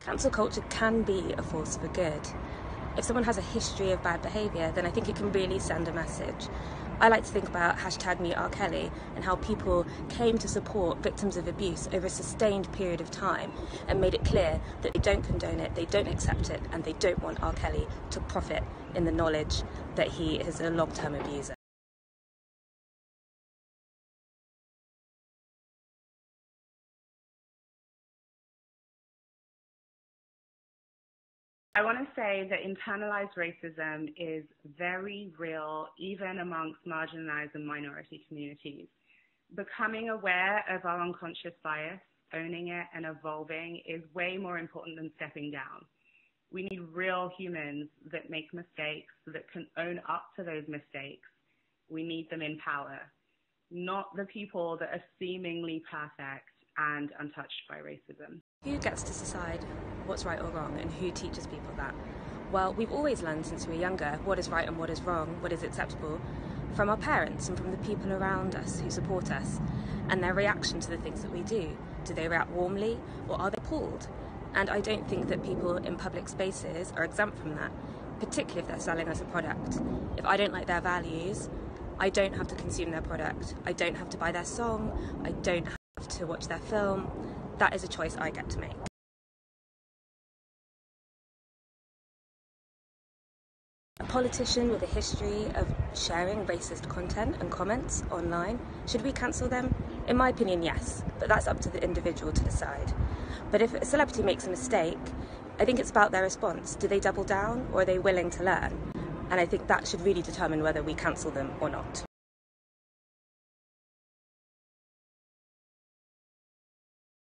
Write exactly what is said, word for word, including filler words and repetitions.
Cancel culture can be a force for good. If someone has a history of bad behaviour, then I think it can really send a message. I like to think about hashtag Meet R. Kelly and how people came to support victims of abuse over a sustained period of time and made it clear that they don't condone it, they don't accept it, and they don't want R. Kelly to profit in the knowledge that he is a long-term abuser. I want to say that internalized racism is very real, even amongst marginalized and minority communities. Becoming aware of our unconscious bias, owning it and evolving is way more important than stepping down. We need real humans that make mistakes, that can own up to those mistakes. We need them in power, not the people that are seemingly perfect and untouched by racism. Who gets to decide what's right or wrong, and who teaches people that? Well, we've always learned since we were younger what is right and what is wrong, what is acceptable, from our parents and from the people around us who support us, and their reaction to the things that we do. Do they react warmly, or are they appalled? And I don't think that people in public spaces are exempt from that, particularly if they're selling us a product. If I don't like their values, I don't have to consume their product. I don't have to buy their song. I don't have to watch their film. That is a choice I get to make. A politician with a history of sharing racist content and comments online, should we cancel them? In my opinion, yes, but that's up to the individual to decide. But if a celebrity makes a mistake, I think it's about their response. Do they double down, or are they willing to learn? And I think that should really determine whether we cancel them or not.